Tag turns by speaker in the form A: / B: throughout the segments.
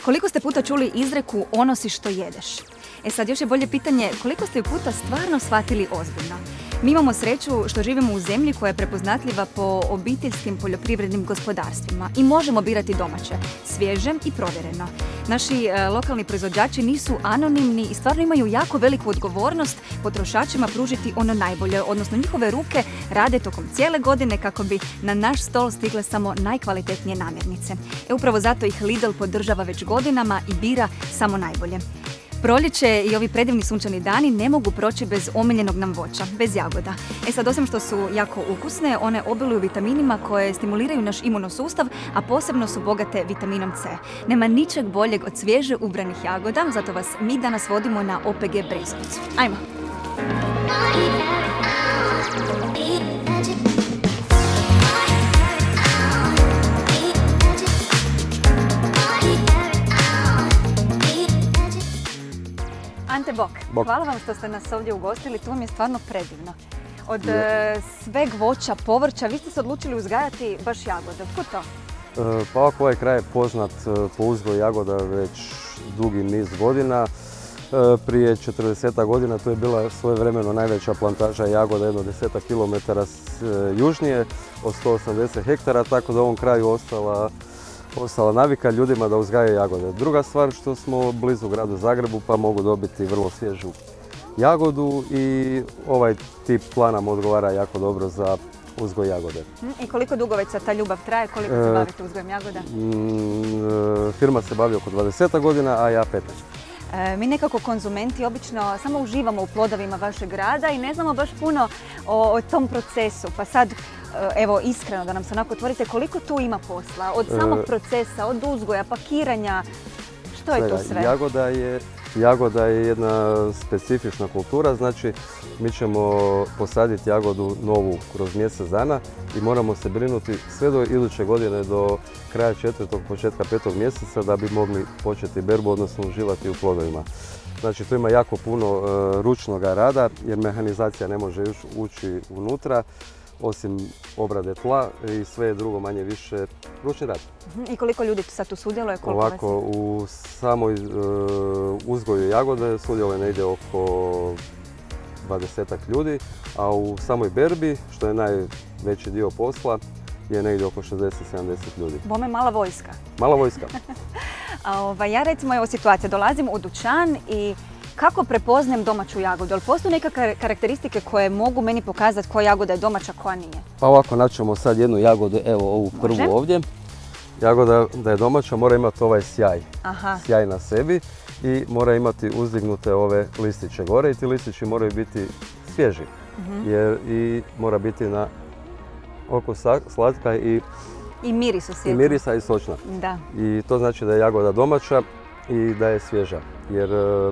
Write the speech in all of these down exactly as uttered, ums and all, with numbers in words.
A: Koliko ste puta čuli izreku ono si što jedeš? E sad, još je bolje pitanje koliko ste ju puta stvarno shvatili ozbiljno? Mi imamo sreću što živimo u zemlji koja je prepoznatljiva po obiteljskim poljoprivrednim gospodarstvima i možemo birati domaće, svježe i provjereno. Naši e, lokalni proizvođači nisu anonimni i stvarno imaju jako veliku odgovornost potrošačima pružiti ono najbolje, odnosno njihove ruke rade tokom cijele godine kako bi na naš stol stigle samo najkvalitetnije namirnice. E upravo zato ih Lidl podržava već godinama i bira samo najbolje. Proljeće i ovi predivni sunčani dani ne mogu proći bez omiljenog nam voća, bez jagoda. E sad, osim što su jako ukusne, one obiluju vitaminima koje stimuliraju naš imunosustav, a posebno su bogate vitaminom C. Nema ničeg boljeg od svježe ubranih jagoda, zato vas mi danas vodimo na O P G Brezovicu. Ajmo! Ante Bok,
B: Bok.
A: Hvala vam što ste nas ovdje ugostili, tu vam je stvarno predivno. Od yeah. sveg voća, povrća, vi ste se odlučili uzgajati baš jagode. Otkud to?
B: E, pa ovako, ovaj kraj je poznat po uzgoju jagoda već dugi niz godina. E, prije četrdesetak godina to je bila svojevremeno najveća plantaža jagoda, jedno desetak kilometara južnije od sto osamdeset hektara, tako da u ovom kraju ostala ostala navika ljudima da uzgajaju jagode. Druga stvar što smo blizu gradu Zagrebu pa mogu dobiti vrlo svježu jagodu i ovaj tip tla nam odgovara jako dobro za uzgoj jagode.
A: I koliko dugo već ta ljubav traje? Koliko se bavite uzgojem jagoda?
B: E, firma se bavi oko dvadeset godina, a ja petnaest.
A: E, mi nekako konzumenti obično samo uživamo u plodovima vašeg rada i ne znamo baš puno o, o tom procesu. Pa sad, evo, iskreno da nam se onako otvorite, koliko tu ima posla? Od samog procesa, od uzgoja, pakiranja, što je to sve?
B: Jagoda je, jagoda je jedna specifična kultura, znači mi ćemo posaditi jagodu novu kroz mjesec dana i moramo se brinuti sve do iduće godine, do kraja četvrtog, početka petog mjeseca da bi mogli početi berbu, odnosno uživati u plodovima. Znači tu ima jako puno uh, ručnog rada jer mehanizacija ne može još ući unutra, osim obrade tla i sve je drugo manje više ručni rad.
A: I koliko ljudi sad tu sudjeluje?
B: Ovako, u samoj uh, uzgoju jagode sudjeluje negdje oko dvadesetak ljudi, a u samoj berbi, što je najveći dio posla, je negdje oko šezdeset do sedamdeset ljudi.
A: Bome mala vojska.
B: Mala vojska.
A: A, ovaj, ja recimo evo situacija, dolazim u dućan i kako prepoznajem domaću jagodu? Ali postoje neke karakteristike koje mogu meni pokazati koja jagoda je domaća, koja nije?
B: Pa ovako, naćemo sad jednu jagodu, evo ovu prvu
A: Može?
B: ovdje. Jagoda da je domaća mora imati ovaj sjaj,
A: Aha.
B: sjaj na sebi i mora imati uzdignute ove listiće gore i ti listići moraju biti svježi uh-huh. jer i mora biti na oko slatka i,
A: I miris osjetim.
B: i mirisa i sočna.
A: Da. I
B: to znači da je jagoda domaća i da je svježa jer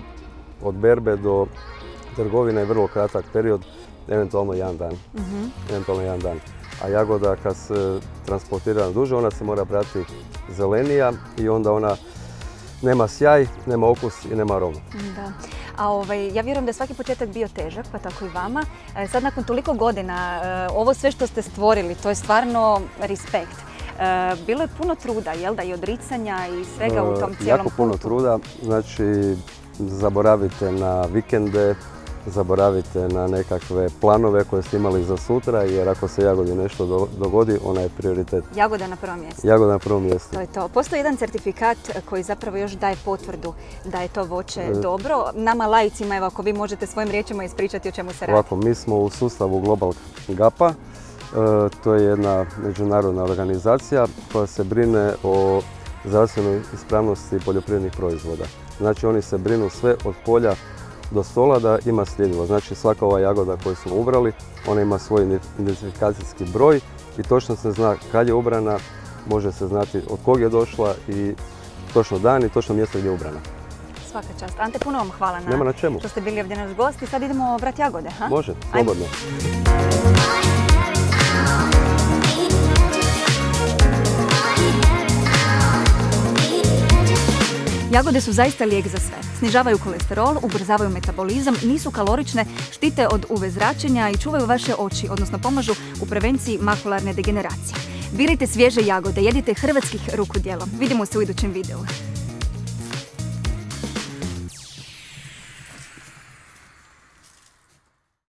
B: od berbe do trgovine je vrlo kratak period, eventualno jedan dan. Uh-huh. Eventualno jedan dan. A jagoda kad se transportira na duže, ona se mora brati zelenija i onda ona nema sjaj, nema okus i nema aromu.
A: Da. A ovaj, ja vjerujem da je svaki početak bio težak, pa tako i vama. E, sad nakon toliko godina, e, ovo sve što ste stvorili, to je stvarno respekt. E, bilo je puno truda, jel da, i odricanja i svega u tom cijelom
B: Jako puno
A: putu.
B: truda, znači zaboravite na vikende, zaboravite na nekakve planove koje ste imali za sutra, jer ako se jagodi nešto dogodi, ona je prioritet.
A: Jagoda na prvom mjestu.
B: Jagoda na prvom mjestu.
A: To je to. Postoji jedan certifikat koji zapravo još daje potvrdu da je to voće e... dobro. Nama laicima, evo, ako vi možete svojim riječima ispričati o čemu se radi.
B: Ovako, mi smo u sustavu Global GAP-a. E, to je jedna međunarodna organizacija koja se brine o zdravstvenoj ispravnosti poljoprivrednih proizvoda. Znači oni se brinu sve od polja do stola da ima sljedivo. Znači svaka ova jagoda koju smo ubrali, ona ima svoj identifikacijski broj i točno se zna kad je ubrana, može se znati od kog je došla i točno dan i točno mjesto gdje je ubrana. Svaka
A: čast. Ante, puno vam hvala na,
B: Nema na čemu.
A: što ste bili ovdje naš gost i sad idemo brati jagode. Ha?
B: Može, slobodno.
A: Jagode su zaista lijek za sve. Snižavaju kolesterol, ubrzavaju metabolizam, nisu kalorične, štite od U V zračenja i čuvaju vaše oči, odnosno pomažu u prevenciji makularne degeneracije. Birajte svježe jagode, jedite hrvatskih ruku djelom. Vidimo se u idućem videu.